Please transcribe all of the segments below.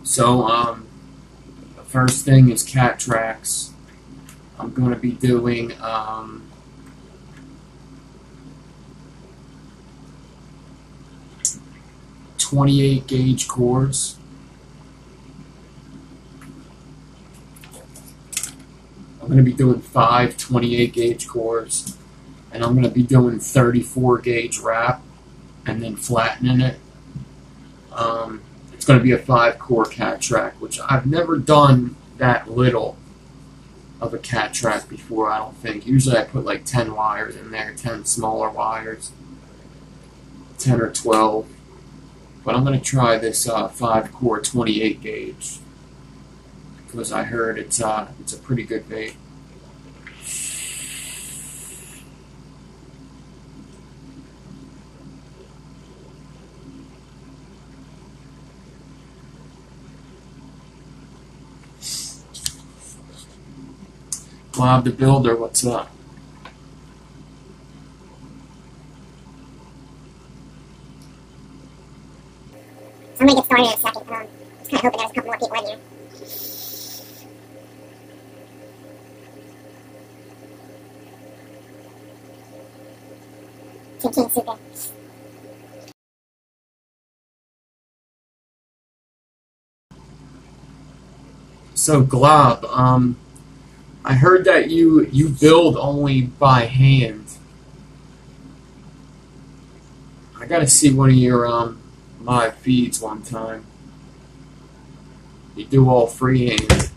So, the first thing is cat tracks. I'm going to be doing 28 gauge cores. I'm going to be doing 5 28 gauge cores, and I'm going to be doing 34 gauge wrap and then flattening it. It's going to be a 5-core cat track, which I've never done that little of a cat track before, I don't think. Usually I put like 10 wires in there, 10 smaller wires, 10 or 12. But I'm going to try this 5-core 28 gauge because I heard it's a pretty good bait. Bob the Builder, what's up? I'm gonna get started in a second. Just kind of hoping there's a couple more people in here. Team King Super. So Glob, I heard that you build only by hand. I gotta see one of your live feeds one time. You do all freehand.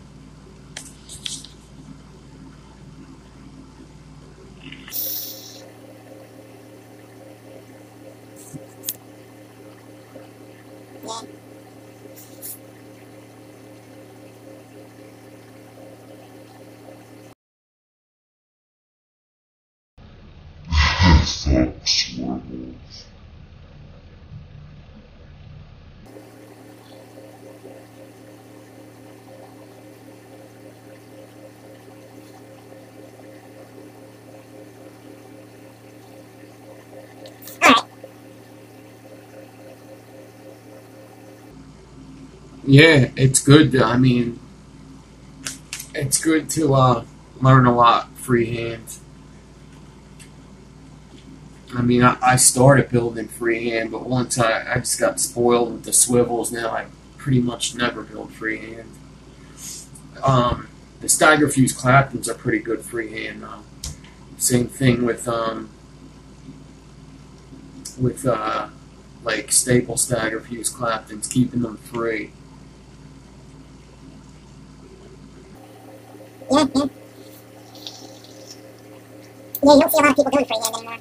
Yeah. Fox werewolf. Alright. Yeah, it's good. I mean, it's good to learn a lot freehand. I mean, I started building freehand, but once I just got spoiled with the swivels. Now I pretty much never build freehand. The Stagger Fuse Claptons are pretty good freehand. Same thing with like staple Stagger Fuse Claptons, keeping them free. Yeah, yeah. Yeah, you don't see a lot of people doing freehand anymore.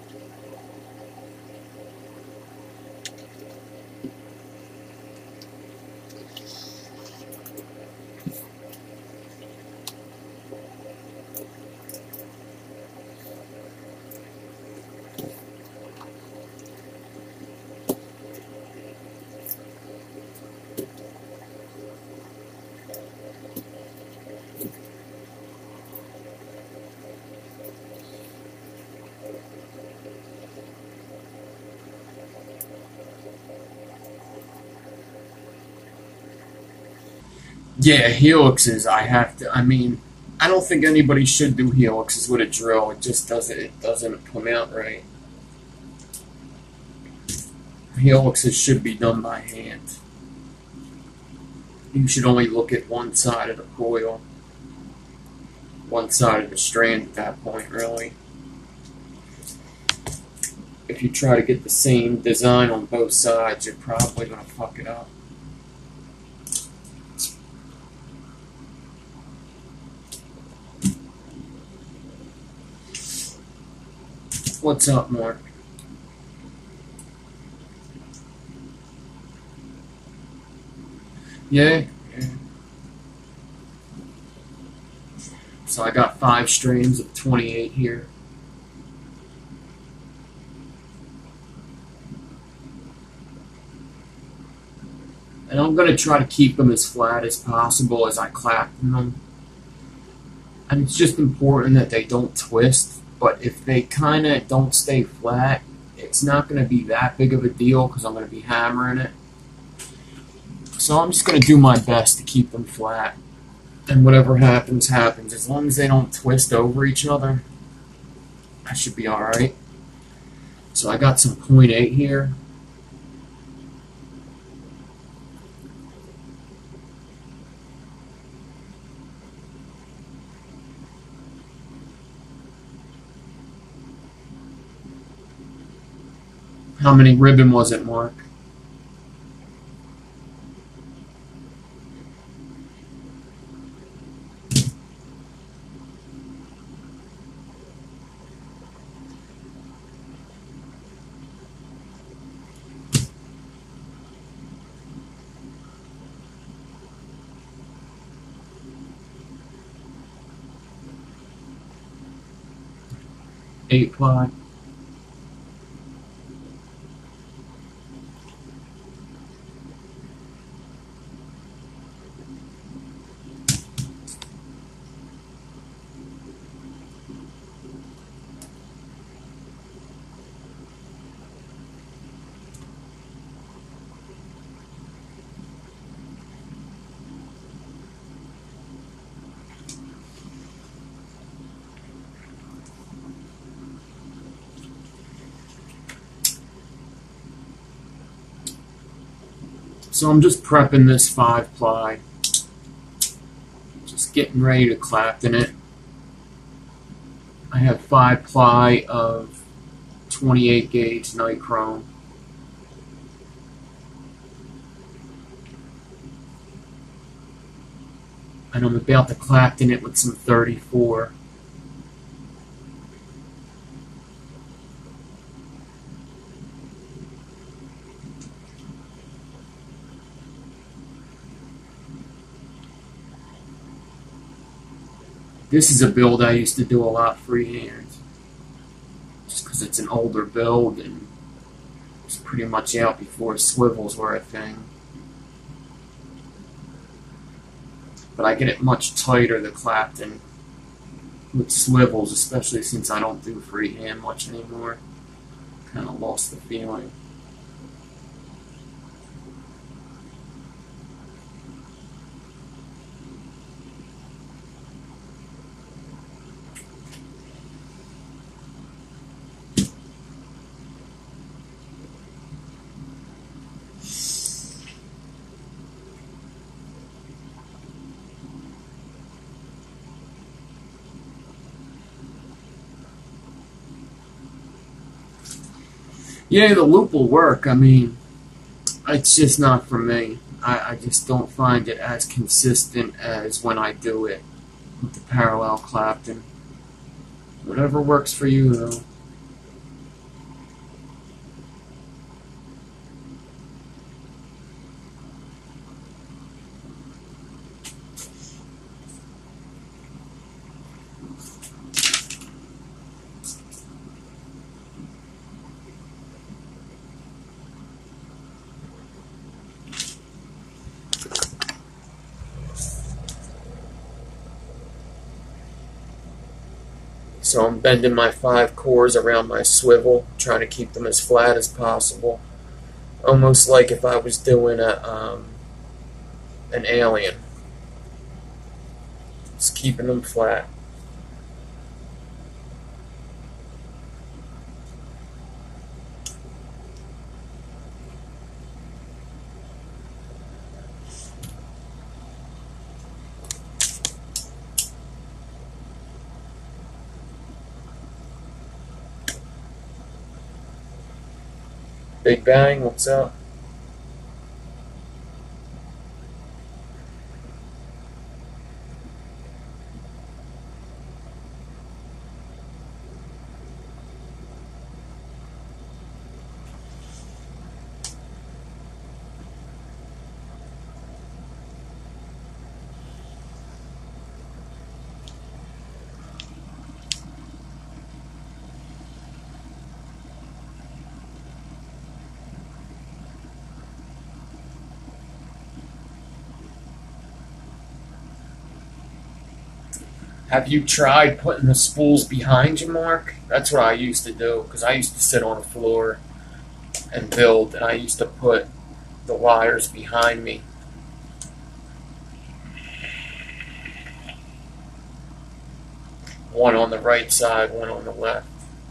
Yeah, helixes. I mean, I don't think anybody should do helixes with a drill. It just doesn't. It doesn't come out right. Helixes should be done by hand. You should only look at one side of the coil, one side of the strand at that point, really. If you try to get the same design on both sides, you're probably going to fuck it up. What's up, Mark? Yeah. So I got 5 strands of 28 here. And I'm going to try to keep them as flat as possible as I clap them. And it's just important that they don't twist. But if they kind of don't stay flat, it's not going to be that big of a deal because I'm going to be hammering it. So I'm just going to do my best to keep them flat. And whatever happens, happens. As long as they don't twist over each other, I should be alright. So I got some 0.8 here. How many ribbon was it, Mark? Eight ply. So I'm just prepping this 5 ply. Just getting ready to Clapton it. I have 5 ply of 28 gauge nichrome. And I'm about to Clapton it with some 34. This is a build I used to do a lot freehand, just because it's an older build and it's pretty much out before swivels were a thing. But I get it much tighter, the Clapton, with swivels, especially since I don't do freehand much anymore. Kind of lost the feeling. Yeah, the loop will work. I mean, it's just not for me. I just don't find it as consistent as when I do it with the parallel Clapton. Whatever works for you, though. So I'm bending my 5 cores around my swivel, trying to keep them as flat as possible. Almost like if I was doing an alien. Just keeping them flat. Big Bang, what's up? Have you tried putting the spools behind you, Mark? That's what I used to do, because I used to sit on the floor and build, and I used to put the wires behind me One on the right side, one on the left.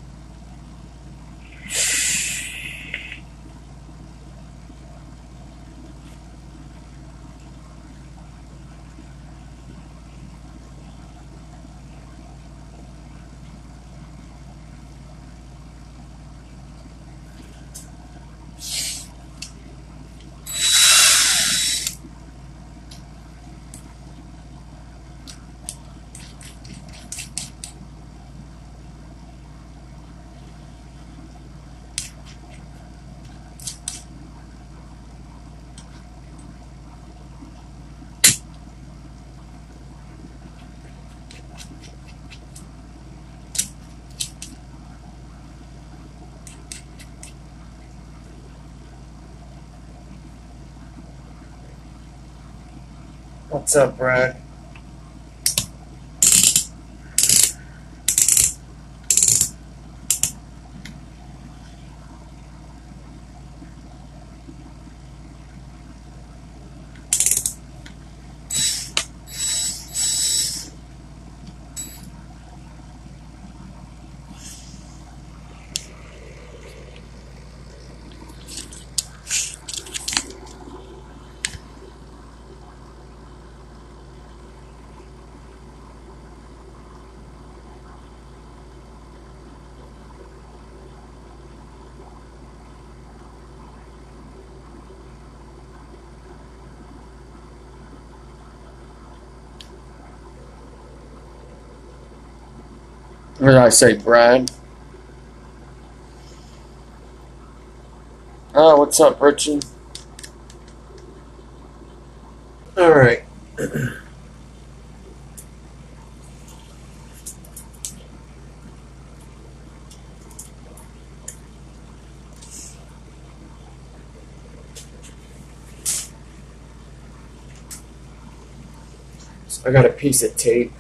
What's up, Brad? What did I say, Brad? Oh, what's up, Richie? Alright. So I got a piece of tape.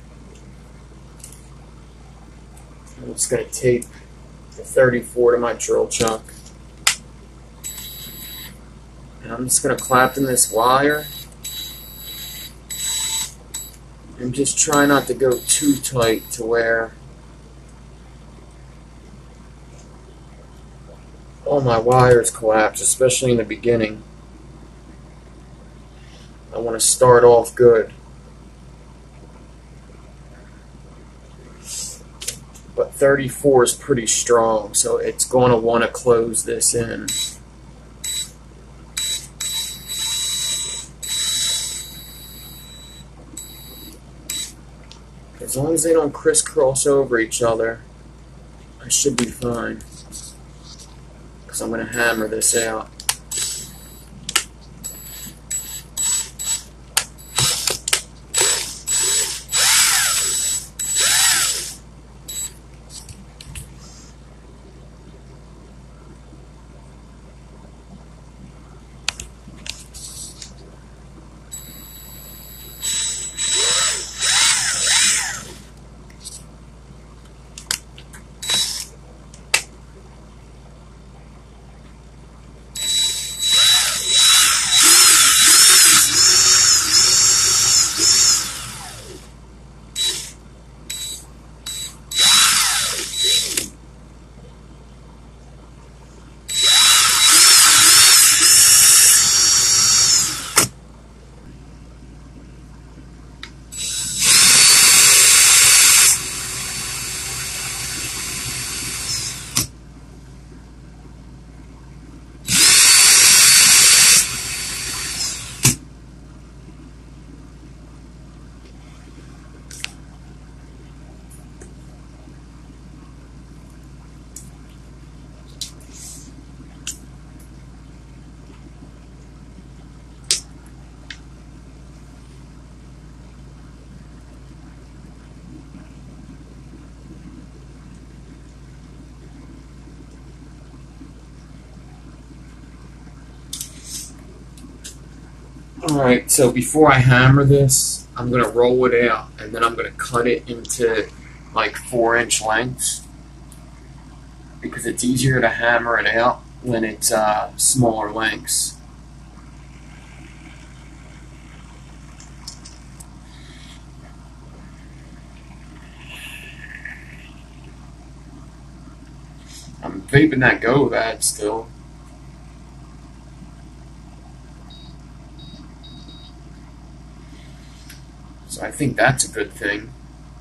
I'm just going to tape the 34 to my drill chuck. And I'm just going to clamp in this wire. And just try not to go too tight to where all my wires collapse, especially in the beginning. I want to start off good. But 34 is pretty strong, so it's going to want to close this in. As long as they don't crisscross over each other, I should be fine. Because I'm going to hammer this out. Alright, so before I hammer this, I'm going to roll it out, and then I'm going to cut it into like 4-inch lengths, because it's easier to hammer it out when it's smaller lengths. taping that go bad still. So I think that's a good thing.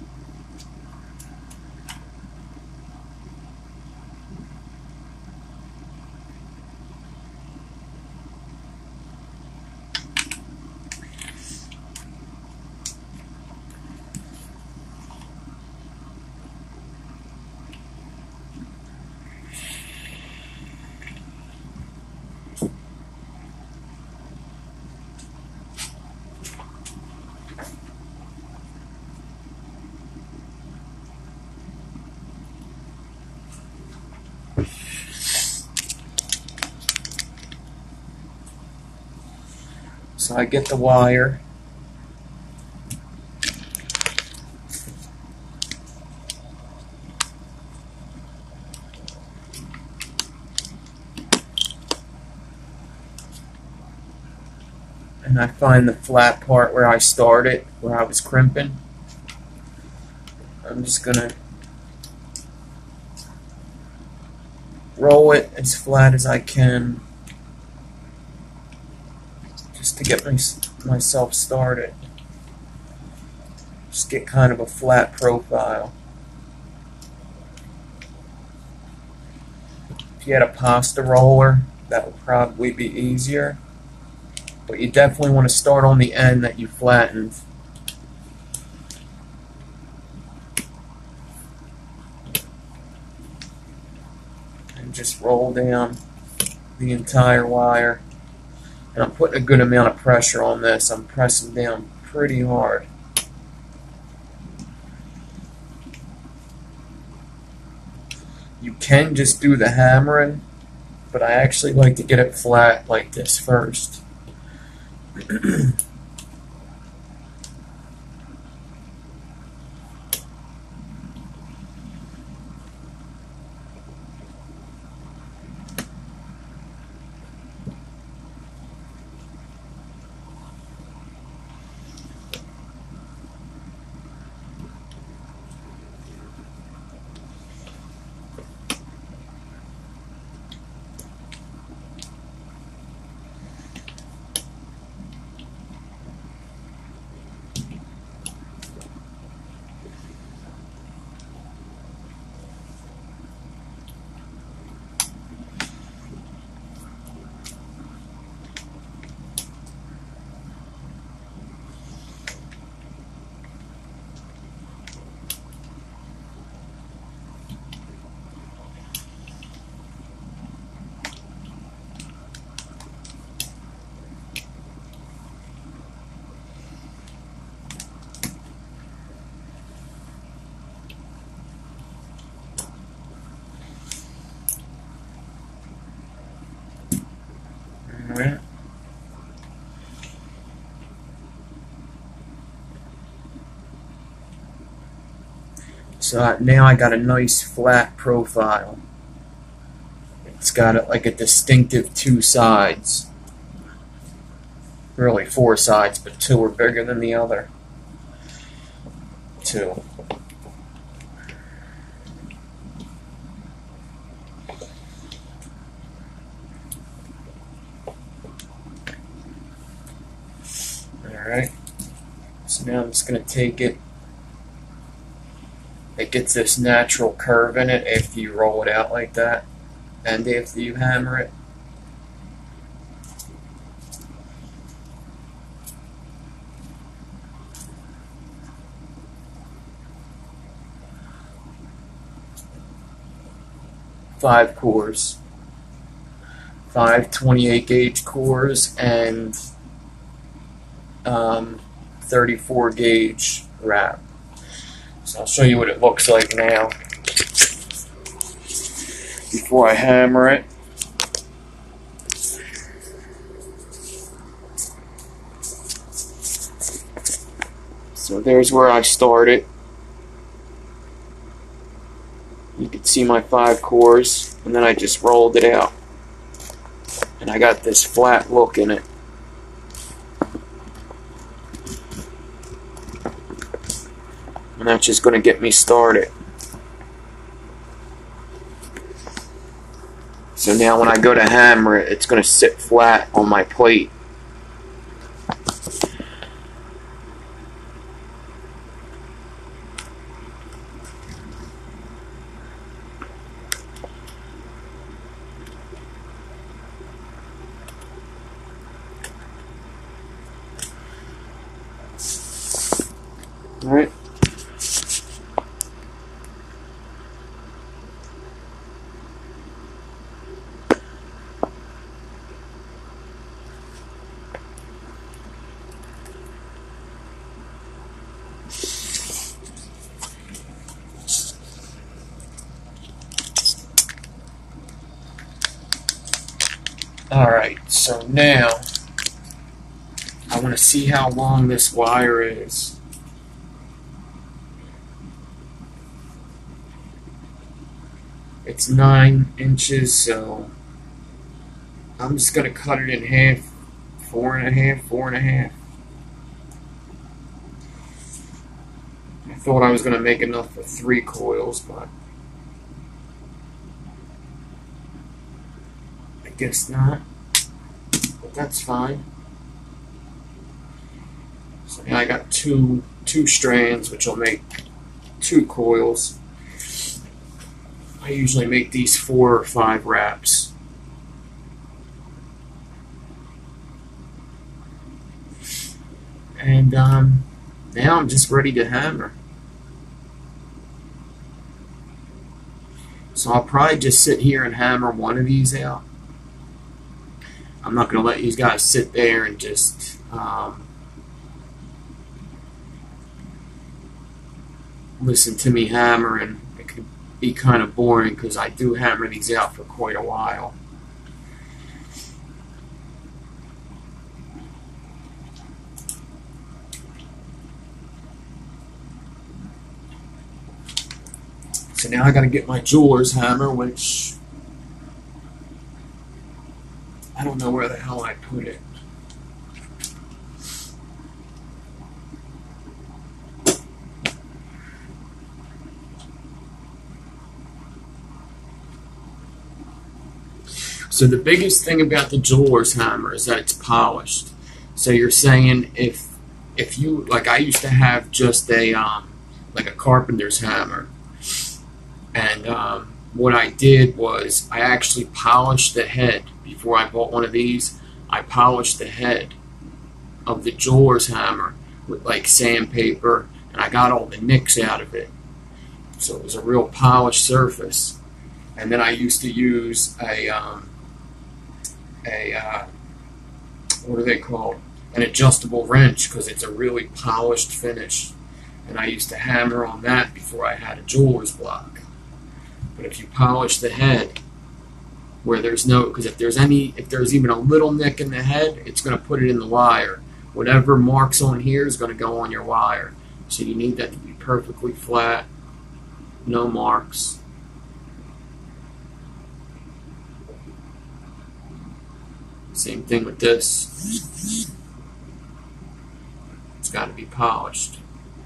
So I get the wire. And I find the flat part where I started, where I was crimping. I'm just gonna roll it as flat as I can, just to get myself started. Just get kind of a flat profile. If you had a pasta roller, that would probably be easier. But you definitely want to start on the end that you flattened. And just roll down the entire wire. And I'm putting a good amount of pressure on this. I'm pressing down pretty hard. You can just do the hammering, but I actually like to get it flat like this first. Alright. So now I got a nice flat profile. It's got like a distinctive two sides. Really four sides, but two are bigger than the other. Two. Alright. So now I'm just going to take it. It gets this natural curve in it after you roll it out like that, and after you hammer it. Five cores. 5 28 gauge cores and 34 gauge wrap. So I'll show you what it looks like now before I hammer it. So there's where I started. You can see my 5 cores, and then I just rolled it out. And I got this flat look in it. And that's just going to get me started. So now when I go to hammer it, it's going to sit flat on my plate. Alright. Alright, so now I want to see how long this wire is. It's 9 inches, so I'm just going to cut it in half, 4.5, 4.5. I thought I was going to make enough for 3 coils, but I guess not. But that's fine. So now I got two strands, which will make 2 coils. I usually make these 4 or 5 wraps. And now I'm just ready to hammer. So I'll probably just sit here and hammer one of these out. I'm not going to let these guys sit there and just listen to me hammer, and it could be kind of boring because I do hammer these out for quite a while. So now I got to get my jeweler's hammer, which I don't know where the hell I put it. So the biggest thing about the jeweler's hammer is that it's polished. So you're saying if you, like, I used to have just a like a carpenter's hammer, and what I did was I actually polished the head before I bought one of these. I polished the head of the jeweler's hammer with like sandpaper, and I got all the nicks out of it, so it was a real polished surface. And then I used to use a what are they called? An adjustable wrench, because it's a really polished finish. And I used to hammer on that before I had a jeweler's block. But if you polish the head where there's no, because if there's even a little nick in the head, it's going to put it in the wire. Whatever marks on here is going to go on your wire. So you need that to be perfectly flat, no marks. Same thing with this. It's got to be polished.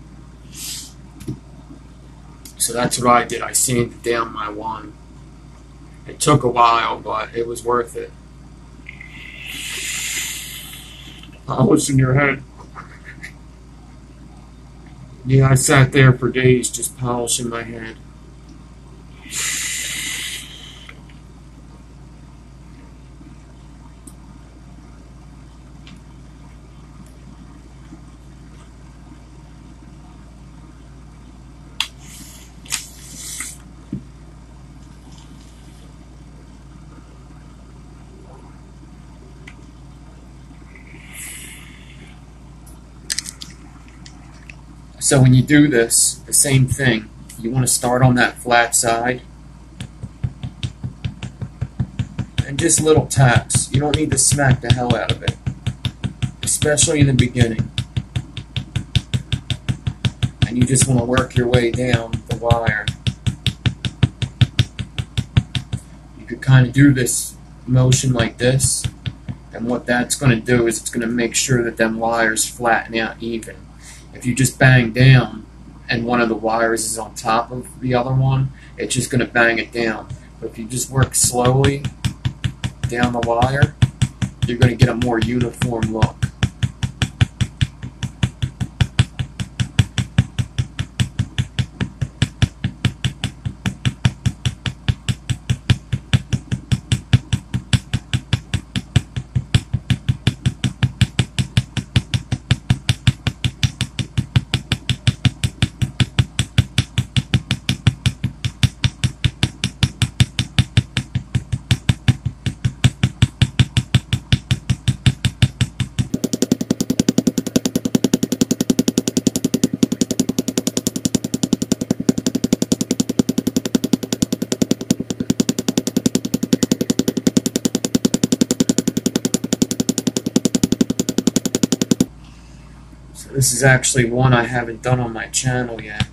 So that's what I did. I sanded down my one. It took a while, but it was worth it. Polishing your head. Yeah, I sat there for days just polishing my head. So when you do this, the same thing. You want to start on that flat side. And just little taps. You don't need to smack the hell out of it. Especially in the beginning. And you just want to work your way down the wire. You could kind of do this motion like this. And what that's going to do is it's going to make sure that them wires flatten out even. If you just bang down and one of the wires is on top of the other one, it's just going to bang it down. But if you just work slowly down the wire, you're going to get a more uniform look. This is actually one I haven't done on my channel yet.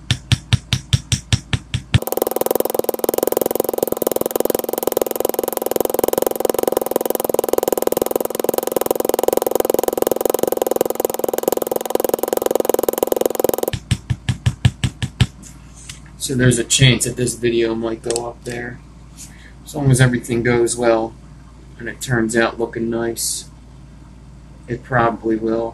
So there's a chance that this video might go up there. As long as everything goes well and it turns out looking nice, it probably will.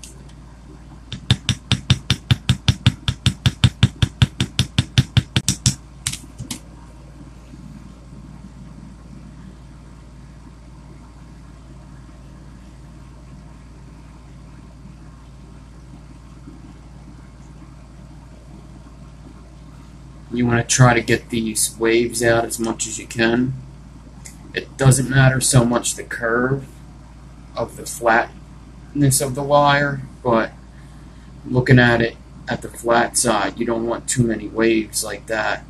You want to try to get these waves out as much as you can. It doesn't matter so much the curve of the flatness of the wire, but looking at it at the flat side, you don't want too many waves like that.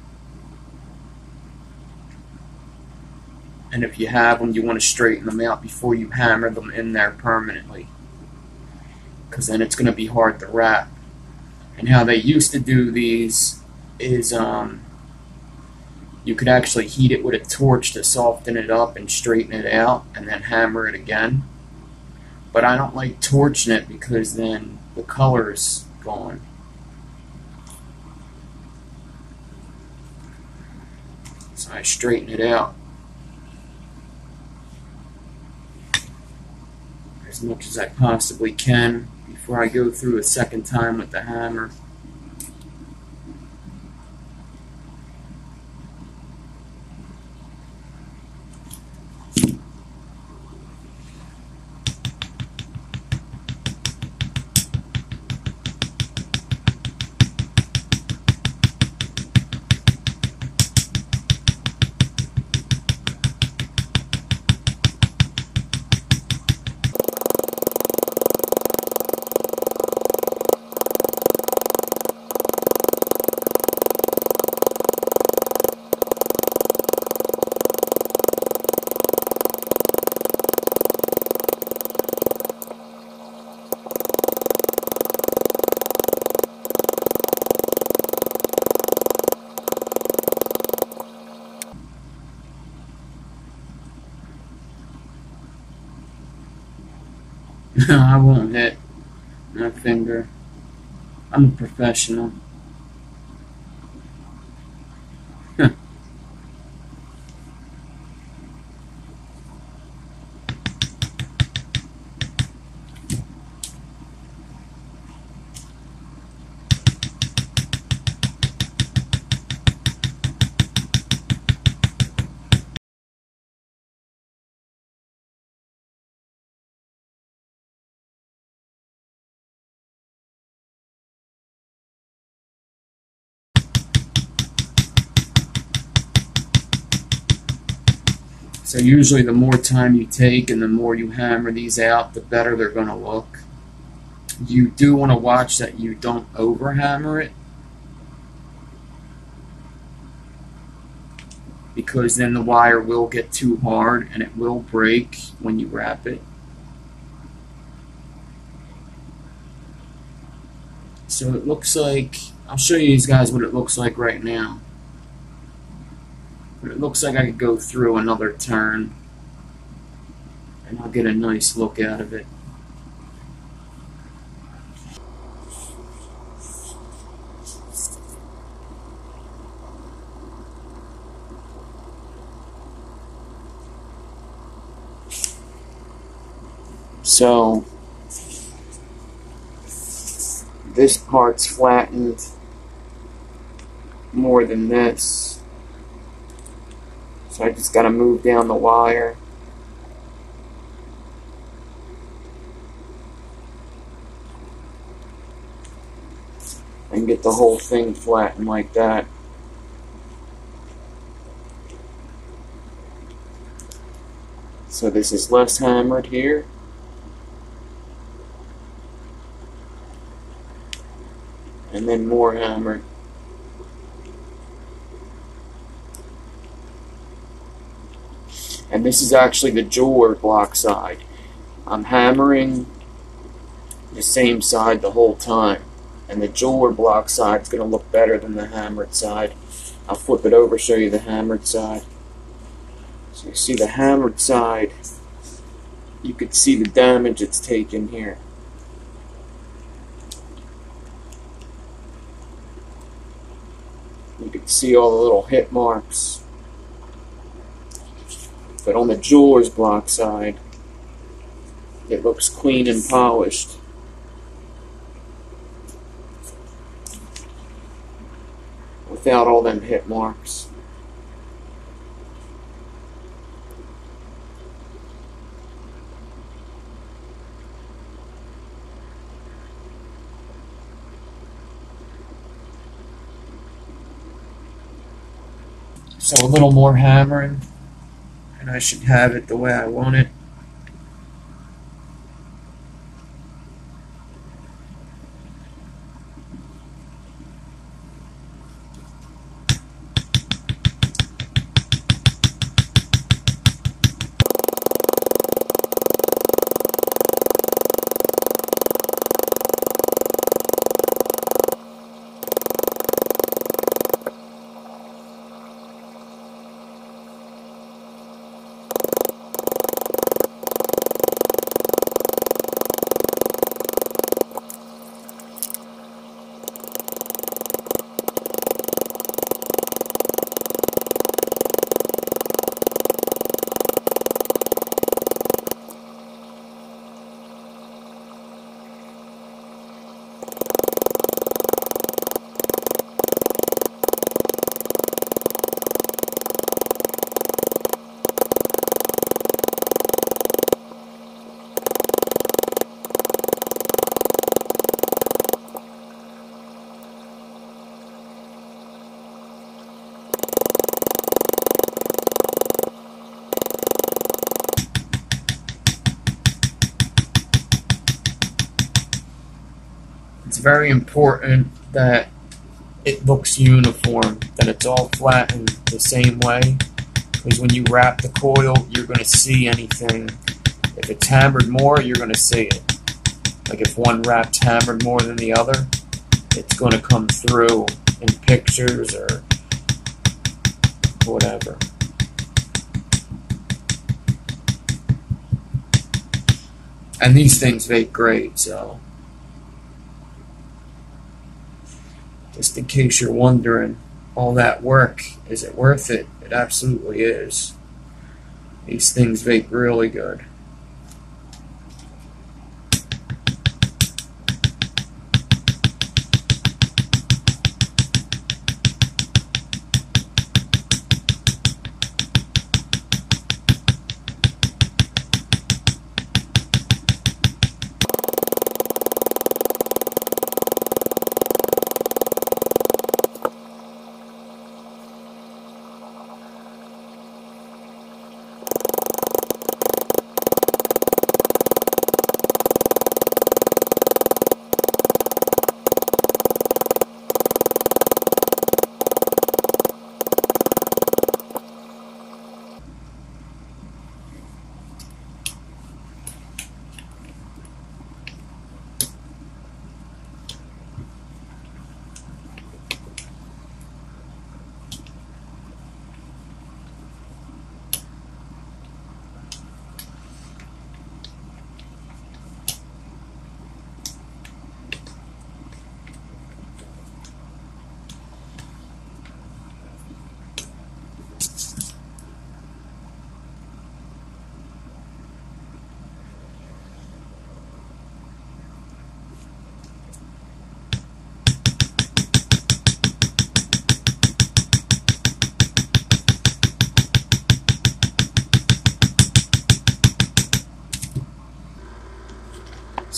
And if you have them, you want to straighten them out before you hammer them in there permanently, because then it's going to be hard to wrap. And how they used to do these is you could actually heat it with a torch to soften it up and straighten it out and then hammer it again. But I don't like torching it because then the color's gone. So I straighten it out as much as I possibly can before I go through a second time with the hammer. No, I won't hit my finger. I'm a professional. So usually the more time you take and the more you hammer these out, the better they're going to look. You do want to watch that you don't over hammer it, because then the wire will get too hard and it will break when you wrap it. So it looks like, I'll show you guys what it looks like right now. But it looks like I could go through another turn and I'll get a nice look out of it. So this part's flattened more than this. So I just gotta move down the wire. And get the whole thing flattened like that. So this is less hammered here. And then more hammered. And this is actually the jeweler block side. I'm hammering the same side the whole time. And the jeweler block side is going to look better than the hammered side. I'll flip it over, show you the hammered side. So you see the hammered side, you could see the damage it's taken here. You could see all the little hit marks. But on the jeweler's block side, it looks clean and polished. Without all them hit marks. So a little more hammering, and I should have it the way I want it. It's very important that it looks uniform, that it's all flattened the same way, because when you wrap the coil, you're going to see anything. If it's hammered more, you're going to see it. Like if one wrap's hammered more than the other, it's going to come through in pictures or whatever. And these things make great, so just in case you're wondering, all that work, is it worth it? It absolutely is. These things make really good.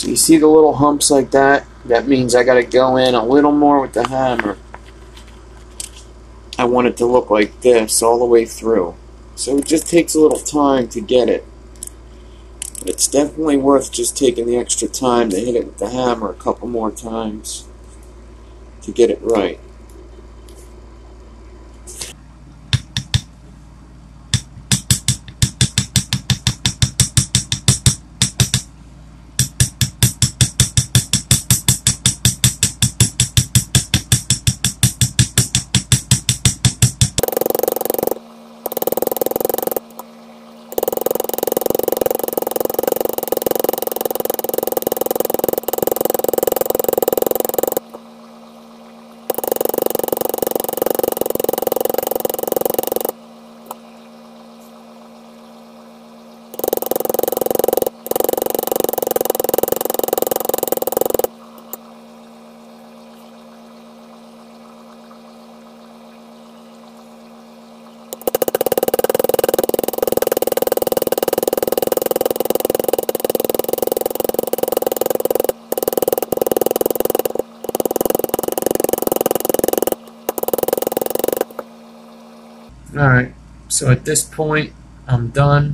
So you see the little humps like that? That means I got to go in a little more with the hammer. I want it to look like this all the way through. So it just takes a little time to get it. But it's definitely worth just taking the extra time to hit it with the hammer a couple more times to get it right. Alright, so at this point, I'm done.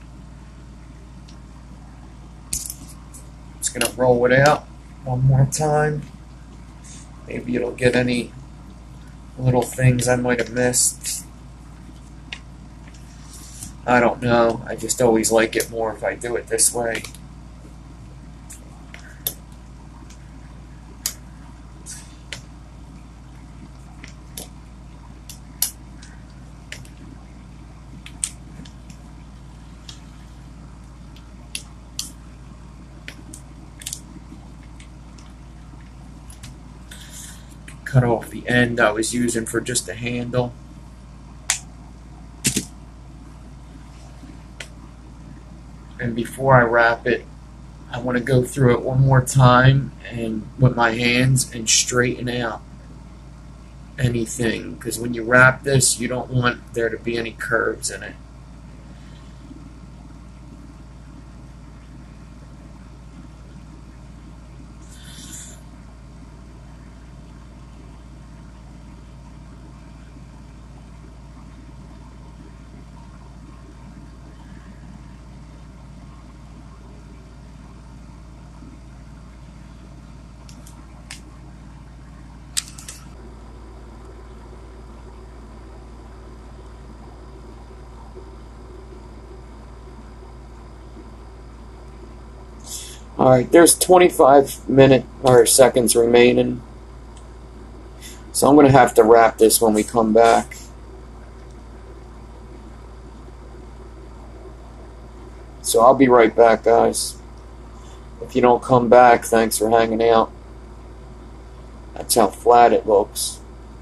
Just going to roll it out one more time. Maybe it'll get any little things I might have missed. I don't know. I just always like it more if I do it this way. Cut off the end I was using for just a handle. And before I wrap it, I want to go through it one more time and with my hands and straighten out anything, because when you wrap this, you don't want there to be any curves in it. Alright, there's 25 seconds remaining. So I'm going to have to wrap this when we come back. So I'll be right back, guys. If you don't come back, thanks for hanging out. That's how flat it looks.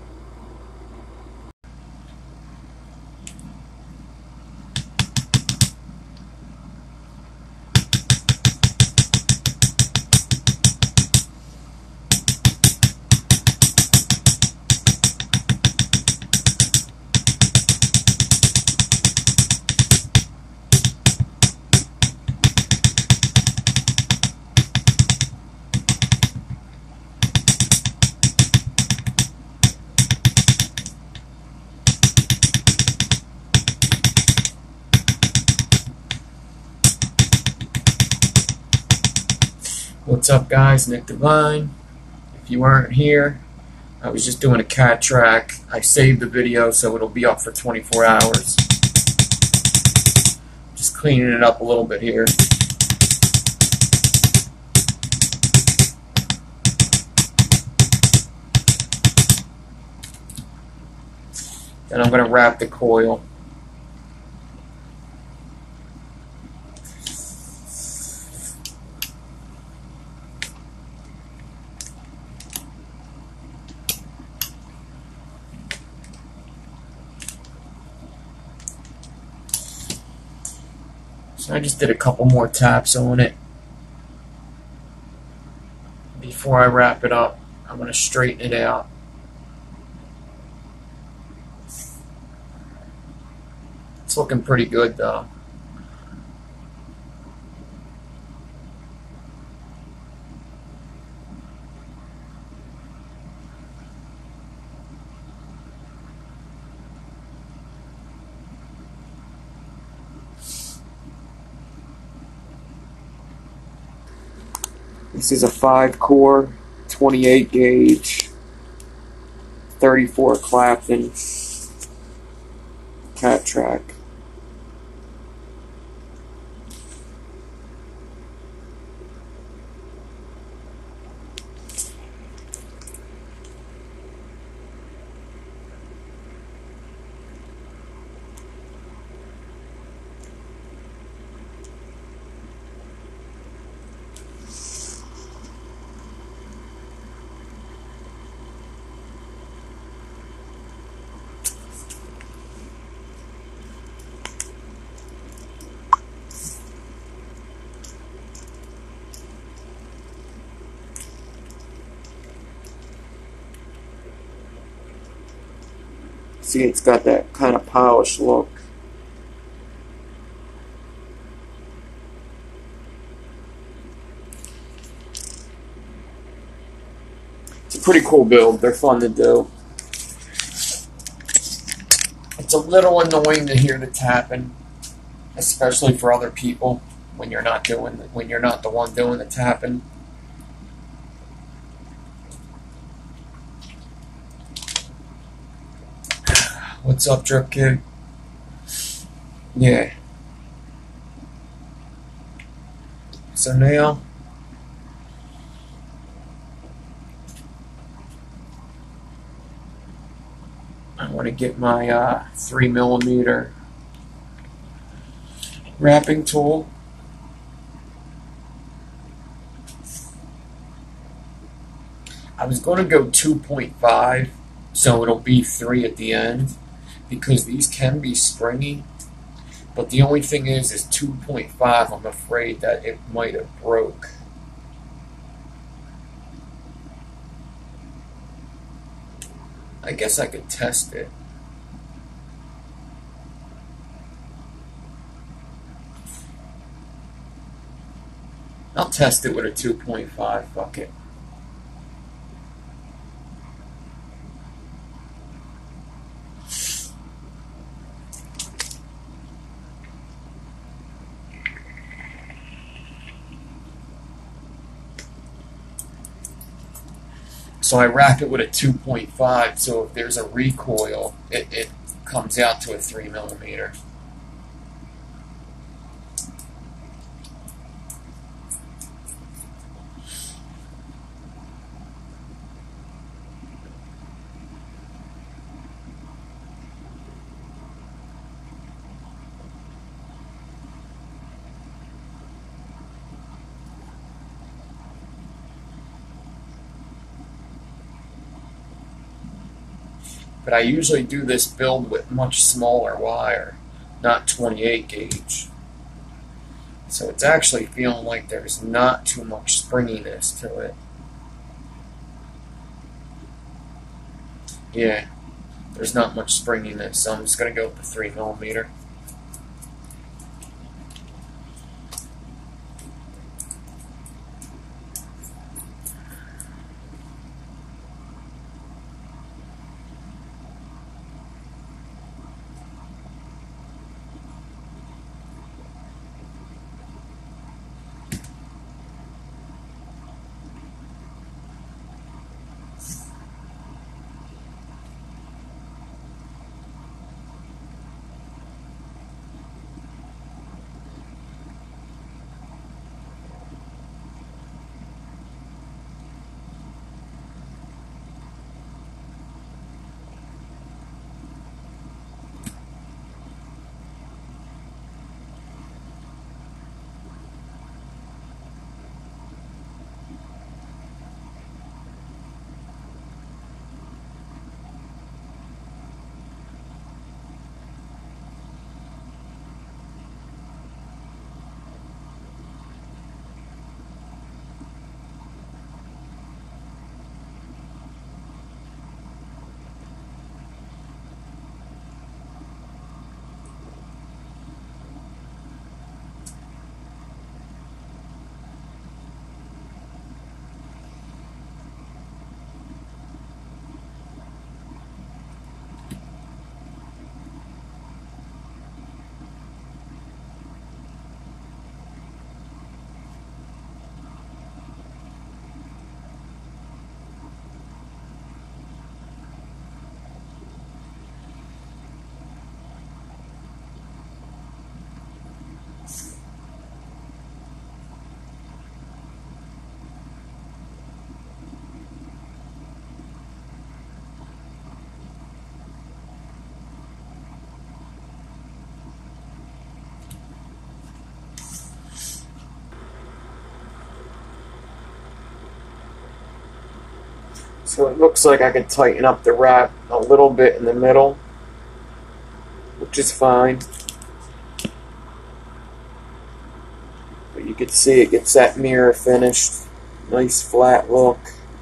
What's up, guys? Nick Devine. If you weren't here, I was just doing a cat track. I saved the video so it'll be up for 24 hours. Just cleaning it up a little bit here. Then I'm going to wrap the coil. So I just did a couple more taps on it. Before I wrap it up, I'm going to straighten it out. It's looking pretty good though. This is a 5-core, 28 gauge, 34 Clapton cat track. See, it's got that kind of polished look. It's a pretty cool build. They're fun to do. It's a little annoying to hear the tapping, especially for other people when you're not the one doing the tapping. What's up, Drip Kid? Yeah. So now I want to get my 3mm wrapping tool. I was going to go 2.5, so it'll be 3 at the end, because these can be springy. But the only thing is 2.5, I'm afraid that it might have broke. I guess I could test it. I'll test it with a 2.5, fuck it. So I wrap it with a 2.5, so if there's a recoil, it comes out to a 3mm. But I usually do this build with much smaller wire, not 28 gauge. So it's actually feeling like there's not too much springiness to it. Yeah, there's not much springiness, so I'm just going to go with the 3mm. So it looks like I could tighten up the wrap a little bit in the middle, which is fine. But you can see it gets that mirror finished. Nice flat look.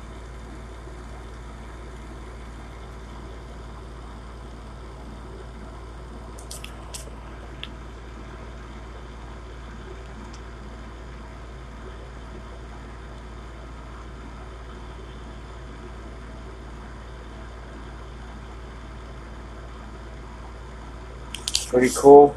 Pretty cool.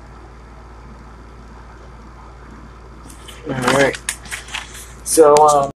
All right. So,